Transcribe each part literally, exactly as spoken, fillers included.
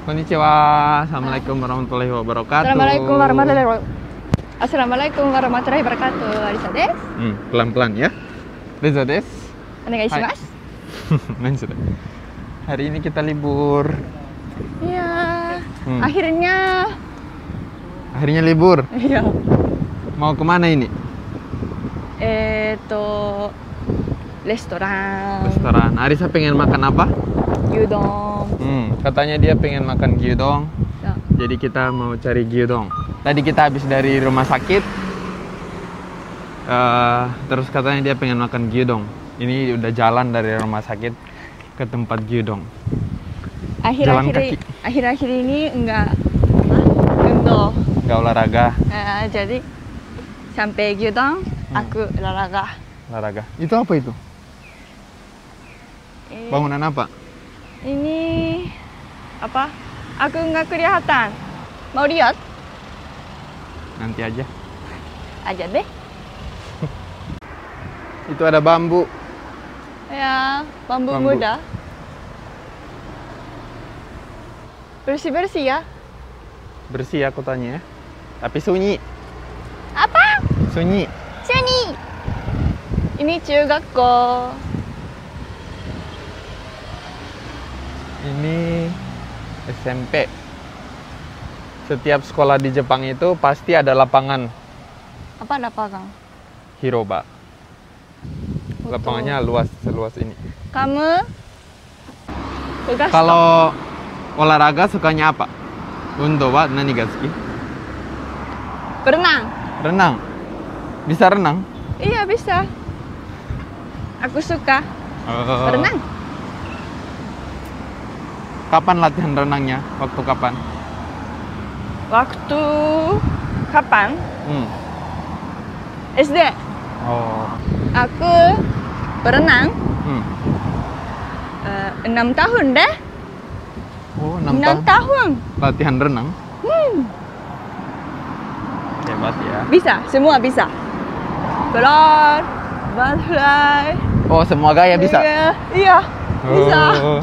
Konnichiwa. Assalamualaikum warahmatullahi wabarakatuh. Assalamualaikum warahmatullahi wabarakatuh. Assalamualaikum warahmatullahi wabarakatuh. Arisa desu. Hmm, pelan-pelan ya. Reza desu. Onegai shimasu. Main sudah. Hari ini kita libur. Iya. Hmm. Akhirnya. Akhirnya libur. Iya. Mau kemana ini? Eh, to restoran. Restoran. Arisa pengen makan apa? Gyudon. Hmm, katanya dia pengen makan gyudon. Ya. Jadi kita mau cari gyudon. Tadi kita habis dari rumah sakit. Uh, terus katanya dia pengen makan gyudon. Ini udah jalan dari rumah sakit ke tempat gyudon. Akhir-akhir akhir-akhir ini enggak undo. Enggak olahraga. Uh, jadi sampai gyudon hmm. aku olahraga. Olahraga. Itu apa itu? Eh, Bangunan apa? Ini apa? Aku nggak kelihatan. Mau lihat? Nanti aja. Aja deh. Itu ada bambu. Ya, bambu, Bambu. muda. Bersih-bersih ya. Bersih aku tanya ya. Tapi sunyi. Apa? Sunyi. Sunyi. Ini chugakko. Ini S M P. Setiap sekolah di Jepang itu pasti ada lapangan Apa lapangan? Hiroba. Lapangannya luas, seluas ini. Kamu? Tugas Kalau olahraga sukanya apa? Undo wa nani ga suki? berenang. Renang. Bisa renang? Iya bisa. Aku suka Oh. berenang. Kapan latihan renangnya? Waktu kapan? Waktu kapan? Hmm. S D. Oh. Aku berenang Hmm. uh, enam tahun deh. Oh, enam Enam tahun. tahun. Latihan renang. Hmm. Hebat ya. Bisa, semua bisa. Keluar, butterfly. Oh, semua gaya bisa. Iya, iya, bisa. Oh.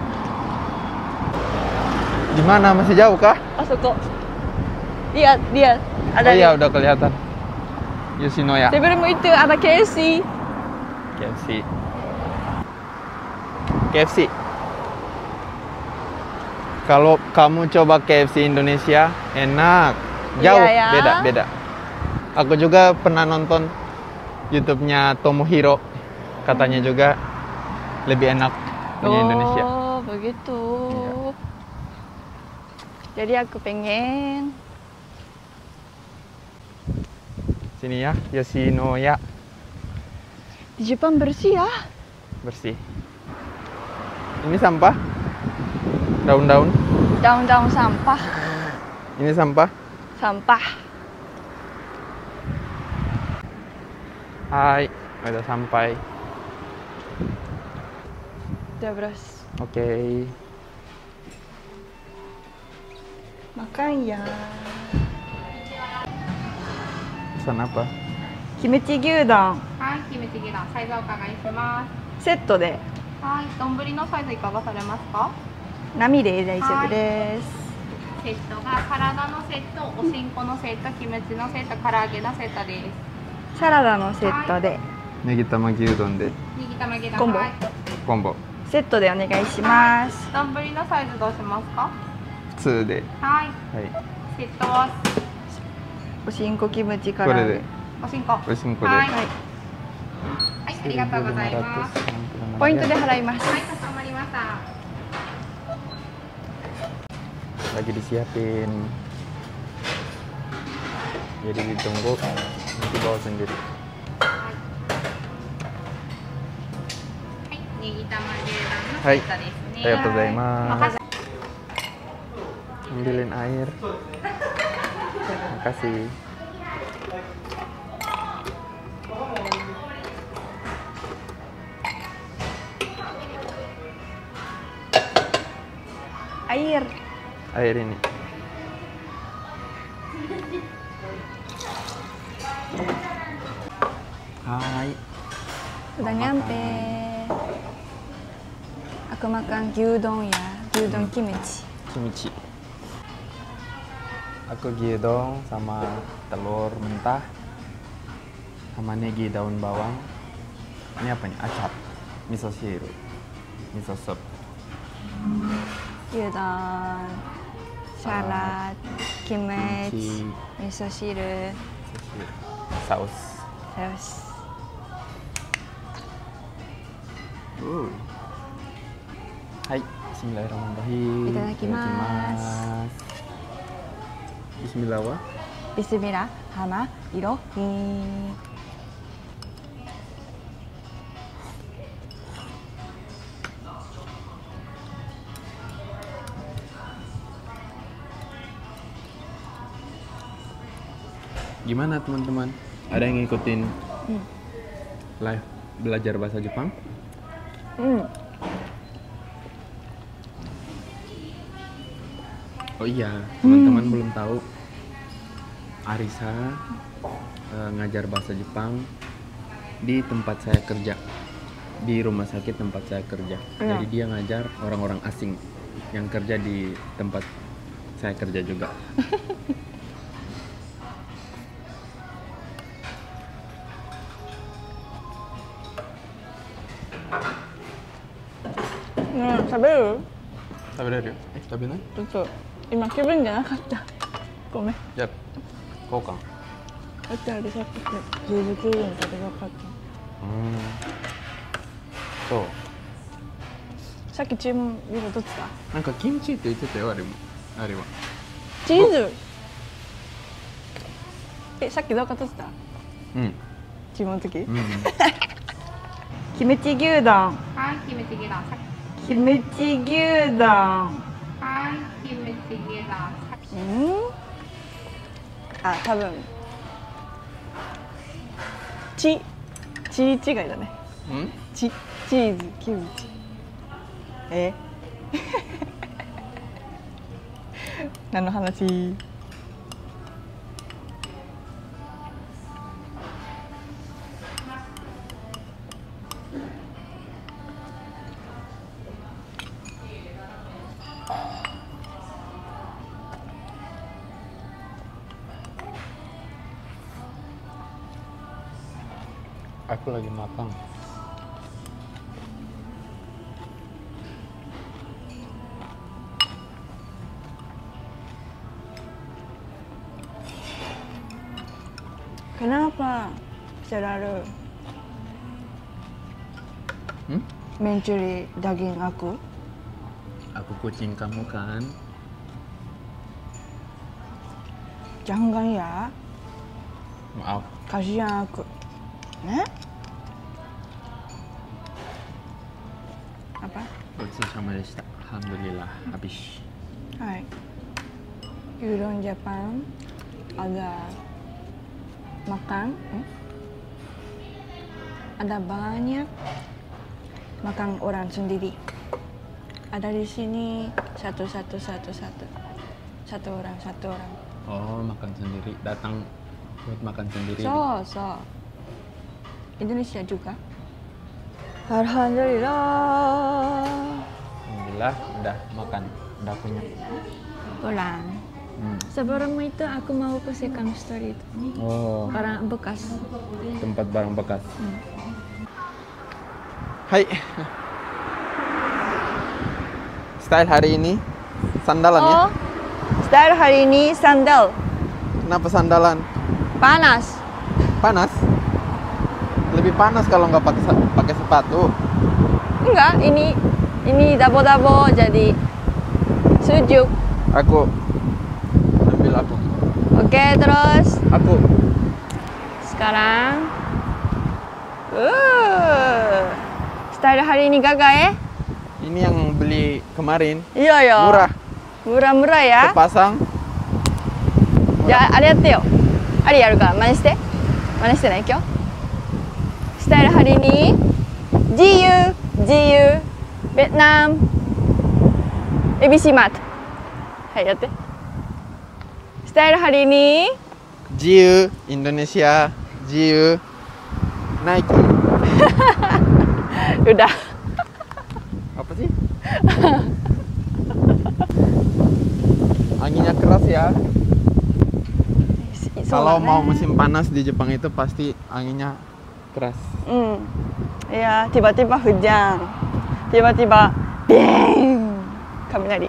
Di mana? Masih jauh kah? Asoko. Lihat, lihat. Ada Oh iya, di- udah kelihatan. Yoshinoya. Sebelum itu ada K F C. K F C. K F C. Kalau kamu coba K F C Indonesia, enak. Jauh, Iya ya. beda, beda. Aku juga pernah nonton YouTube-nya Tomohiro. Katanya juga lebih enak punya Indonesia. Oh, begitu. Iya. Jadi aku pengen. Sini ya, Yoshinoya. Di Jepang bersih ya. Bersih. Ini sampah. Daun-daun. Daun-daun sampah. Ini sampah. Sampah. Hai, udah sampai. Udah beres. Oke. Makan ya. Pesan apa? Kimchi gyudon はい、キムチギラサイズお伺いします。 セットではい、丼のサイズいかがされますか？ 波で大丈夫です。 セットがサラダのセット、おしんこのセット、キムチのセット、唐揚げのセットです。 サラダのセットでネギ玉牛丼で右玉ギラコンボはい。 コンボ。 セットでお願いします。 丼のサイズどうしますか？ 普通で。 はい。 はい。 セットはおしんこキムチからこれで。 おしんこ。 おしんこで。 はい。 はい、 はい、ありがとうございます。 ポイントで払います。 はい、かしこまりました。 Lagi disiapin. Jadi ditunggu, nanti bawa sendiri. はい、ネギ玉牛丼のセはいットですね。 ありがとうございます。 任せ Ambilin air. Makasih. Air. Air ini. Hai. Udah nyampe. Aku makan gyudon ya, gyudon kimchi. Kimchi. Aku gyudon sama telur mentah, sama negi daun bawang. Ini apa nih? Acap, miso shiru, miso soup. Gyudon, salad, kimchi, Kimchi. miso shiru, Miso shiru. Saus. saus. Uh. Hai, bismillahirrahmanirrahim. Itadakimasu. Bismillah wa. Bismillah, hama, iro, hi. Gimana teman-teman? Ada yang ngikutin Hmm. live belajar bahasa Jepang? Hmm. Oh iya, teman-teman belum tahu. Arisa eh, ngajar bahasa Jepang di tempat saya kerja, di rumah sakit tempat saya kerja. Iya. Jadi dia ngajar orang-orang asing yang kerja di tempat saya kerja juga. Hmm, 食べる? 食べれるよ。え、食べない？ ちょっと今気分じゃなかった。ごめん。 じゃあ交換。 だってあれさっき十分十分食べなかっうーん。そう。 た。さっき注文ビルどっちだ？ なんかキムチって言ってたよ、あれも。あれは。 チーズ。え、さっきどうかとってた？ うん。 注文の時？ うんうん。 キムチ牛丼。 はいキムチ牛丼キムチ牛丼。 はいキムチ牛丼うん？あ、多分。チ、チ違いだね。 うん？ チ、チーズ、キムチ。え？何の話？ Aku lagi makan. Kenapa selalu Hmm? mencuri daging aku? Aku kucing kamu kan? Jangan ya, Maaf. kasihan aku. Eh? Apa? Gochusama deshita. Alhamdulillah habis. Hai. Udon Jepang ada makan, eh? Ada banyak makan orang sendiri. Ada di sini satu satu satu satu satu orang satu orang. Oh, makan sendiri. Datang buat makan sendiri. So so. Indonesia juga. Alhamdulillah. Alhamdulillah udah makan, udah punya. Pulang. Hmm. Sebelum itu aku mau ke second store itu. Oh, Barang bekas. tempat barang bekas. Hmm. Hai. Style hari ini sandalan ya? Oh, style hari ini sandal. Kenapa sandalan? Panas. Panas? Lebih panas kalau nggak pakai sa- pakai sepatu. Enggak, ini ini dabo-dabo jadi sejuk. Aku ambil aku. Oke, terus Aku. sekarang uh, style hari ini gagal ya? Ini yang beli kemarin. Iya ya. Murah. Murah-murah ya. Sepasang. じゃあ、あれやってよ。あれやるから、真似して。真似してね、今日。スタイルhari ini自由、自由、ベトナム、エビシマート。はい、やって。スタイルhari ini Jiu Indonesia. Jiu Nike. udah. Apa sih? ya. I- Kalau そうだね mau musim panas di Jepang itu pasti anginnya keras. Hmm. Iya, tiba-tiba hujan. Tiba-tiba beng. Kaminari.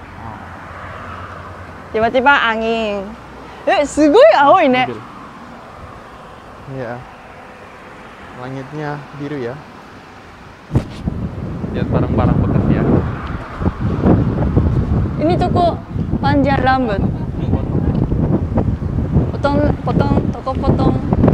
Tiba-tiba angin. Eh, sugoi aoi ne. Mobil. Iya. Langitnya biru ya. Lihat barang-barang bekas ya. Ini toko panjang rambut. Potong, potong, toko potong.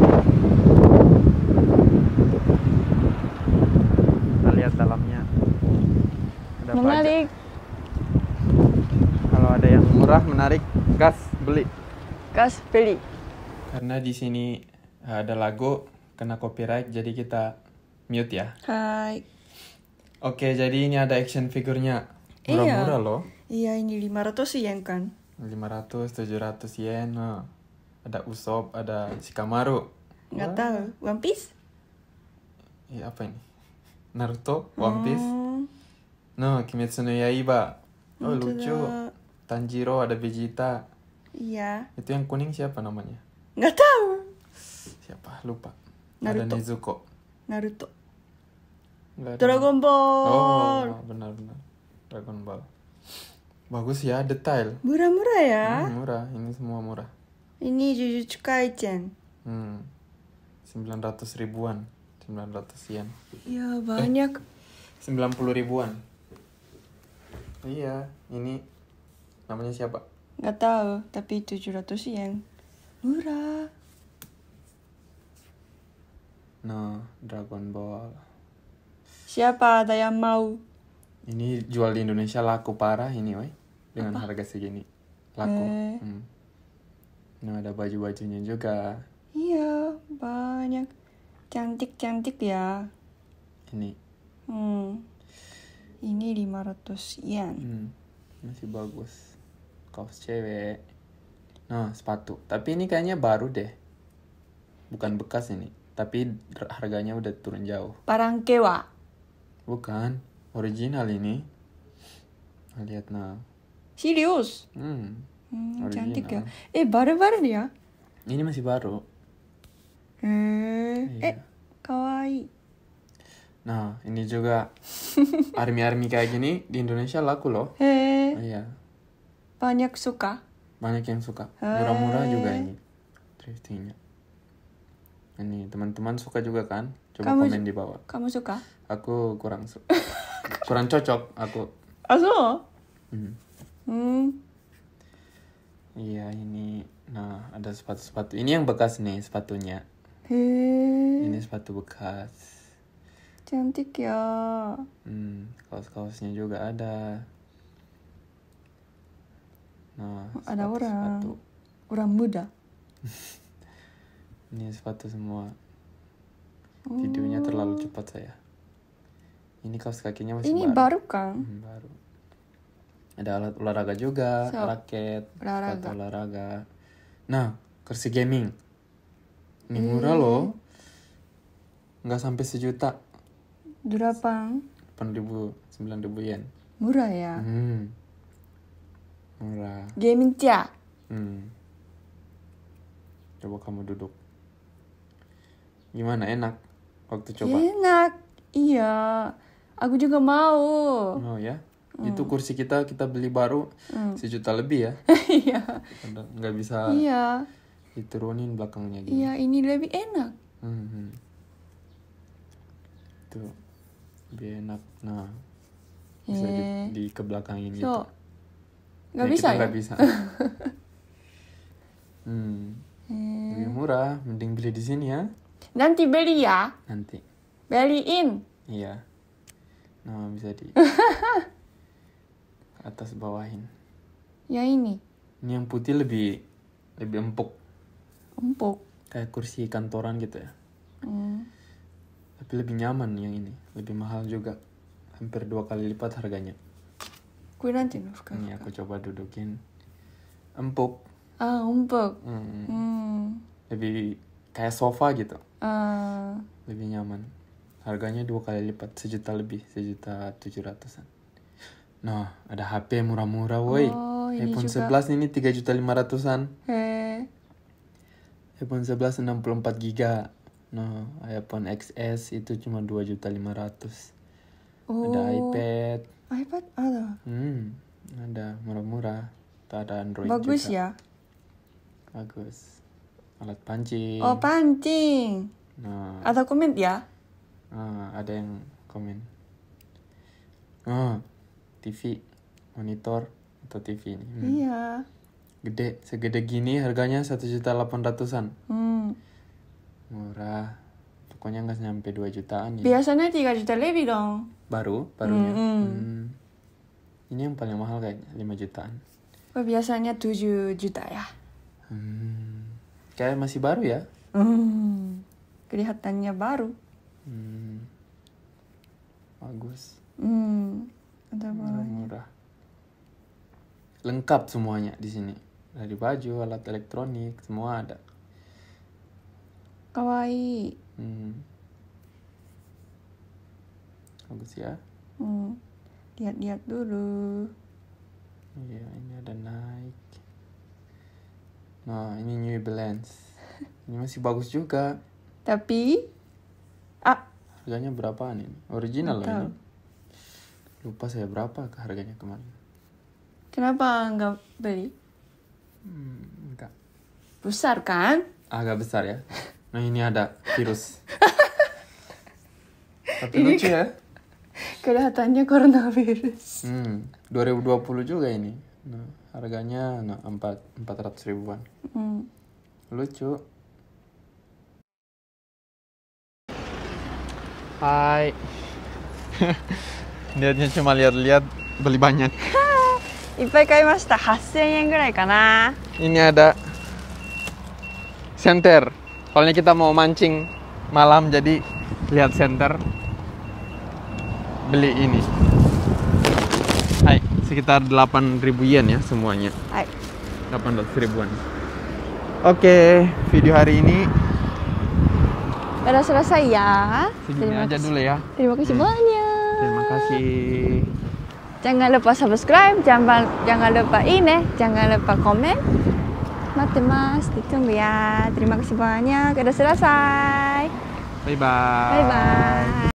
Kita lihat dalamnya. Ada apa aja. Menarik. Kalau ada yang murah menarik, gas beli. Gas beli. Karena di sini ada lagu kena copyright, jadi kita mute ya. Hai. Oke, jadi ini ada action figurnya. Iya. Murah-murah loh. Iya, ini lima ratus yen kan? lima ratus, tujuh ratus yen. Nah, ada Usopp, ada Shikamaru. Nggak Wah. tahu. One Piece? Iya, apa ini? Naruto, One Piece. Hmm, No, Kimetsu no Yaiba. Oh, Honto lucu. da. Tanjiro, ada Vegeta. Iya. Itu yang kuning siapa namanya? Nggak tahu. Siapa? Lupa. Naruto. Ada Nezuko. Naruto. Nggak ada. Dragon Ball. Oh, benar-benar. Dragon Ball. Bagus ya, detail. Murah-murah ya. Hmm, murah, ini semua murah. Ini Jujutsu Kaisen. Hmm. sembilan ratus ribuan. sembilan ratus yen. Iya, banyak. sembilan puluh ribuan. Iya, ini namanya siapa? Nggak tahu, tapi tujuh ratus yen. Murah. No, Dragon Ball. Siapa ada yang mau? Ini jual di Indonesia laku parah ini, woi. Dengan harga segini. Laku. Eh. Hmm. Nah, ada baju-bajunya juga. Iya, banyak. Cantik-cantik ya. Ini. Hmm. Ini lima ratus yen. Hmm. Masih bagus. Kaos cewek. Nah, sepatu. Tapi ini kayaknya baru deh. Bukan bekas ini. Tapi harganya udah turun jauh. Parangkewa. Bukan. Original ini. Nah, lihat nah. Serius? Hmm. Hmm, Original. cantik ya. Eh, baru-baru ya? Ini masih baru. Eh, Iya. eh, kawaii. Nah, ini juga army-army kayak gini di Indonesia laku loh. Eh, Iya. banyak suka. Banyak yang suka. Murah-murah Eh. juga ini. Thriftingnya. Ini teman-teman suka juga kan? Coba Kamu komen su- di bawah. Kamu suka? Aku kurang suka. Kurang cocok aku. Ah, so? Hmm. Hmm. Iya, ini. Nah, ada sepatu-sepatu. Ini yang bekas nih sepatunya. Hei, Ini sepatu bekas. cantik ya. Hmm, kaos-kaosnya juga ada. Nah, Ada orang. sepatu. Orang muda. Ini sepatu semua. Videonya terlalu cepat saya. Ini kaos kakinya masih Ini baru. baru kan? Hmm, baru. Ada alat olahraga juga, So, raket, olahraga. sepatu olahraga. Nah, kursi gaming. Ini murah loh. Nggak sampai sejuta. Delapan. delapan ribu, sembilan ribu yen. Murah ya. Hmm. Murah. Gaming cia. Hmm. Coba kamu duduk. Gimana, enak? Waktu coba. Enak. Iya. Aku juga mau. Oh ya? Itu kursi kita kita beli baru sejuta lebih ya. Iya. Ada- Nggak bisa Iya. diturunin belakangnya gini. Iya, ini lebih enak. Hmm, hmm. Tuh. Lebih enak. Nah. Bisa di, Eh. di kebelakangin gitu. So, nggak Ya, bisa kita ya? nggak bisa. hmm. Eh, Lebih murah, mending beli di sini ya. Nanti beli ya. Nanti. Beliin. Iya. Nah, bisa di atas bawahin. Ya ini. Ini yang putih lebih lebih empuk, Empuk. kayak kursi kantoran gitu ya. Hmm. Tapi lebih nyaman yang ini, lebih mahal juga. Hampir dua kali lipat harganya. Kue nanti no fuka. Ini aku coba dudukin. Empuk. Ah, empuk. Hmm. Hmm. Lebih kayak sofa gitu. Ah, Lebih nyaman. Harganya dua kali lipat, sejuta lebih, sejuta tujuh ratusan. Nah, ada H P murah-murah, woi. oh ini iPhone juga. sebelas ini tiga juta lima ratusan. Eh, iPhone sebelas enam puluh empat giga. Nah, iPhone X S itu cuma dua juta lima ratus. oh. Ada iPad. iPad ada. Hmm, ada murah-murah. Tuh ada Android Bagus juga. ya. Bagus. Alat pancing. Oh, pancing. Nah, Ada komen ya? ah, ada yang komen. Ah, T V, monitor atau T V ini. Hmm. Iya. Gede, segede gini harganya satu juta delapan ratusan. Hmm. Murah. Pokoknya nggak nyampe dua jutaan ya. Biasanya tiga juta lebih dong. Baru, barunya. Hmm. Hmm. Ini yang paling mahal kayaknya, lima jutaan. Oh, biasanya tujuh juta ya. Hmm. Kayak masih baru ya. Hmm. Kelihatannya baru. Hmm. Bagus. Hmm. Ada banyak. Murah-murah. Lengkap semuanya di sini. Dari baju, alat elektronik, semua ada. Kawaii. Hmm. Bagus ya. Hmm. Lihat-lihat dulu. Iya, ini ada Nike. Nah, ini New Balance. Ini masih bagus juga. Tapi ah, Harganya berapaan ini? Original loh nggak ini. Lupa saya berapa ke harganya kemarin. kenapa nggak beli? Hmm, enggak. Besar kan? Agak besar ya. Nah, ini ada virus. Tapi Ini lucu ya. Kelihatannya coronavirus. Hmm, dua ribu dua puluh juga ini. Nah, harganya nah, empat ratus ribuan. Hmm. Lucu. Hai. Niatnya cuma lihat-lihat, beli banyak. いっぱい買いました。はっせんえんぐらいかな。 Ini ada senter. Soalnya kita mau mancing malam, jadi lihat senter. Beli ini. Hai, sekitar delapan ribu yen ya semuanya. Hai. delapan ratus ribuan. Oke, video hari ini Udah selesai ya. segini Terima aja kasih. dulu ya. Terima kasih Hmm. banyak. Terima kasih. Jangan lupa subscribe, jangan jangan lupa ini, jangan lupa komen. Mate mas, ditunggu ya. Terima kasih banyak. Udah selesai. Bye bye. Bye bye.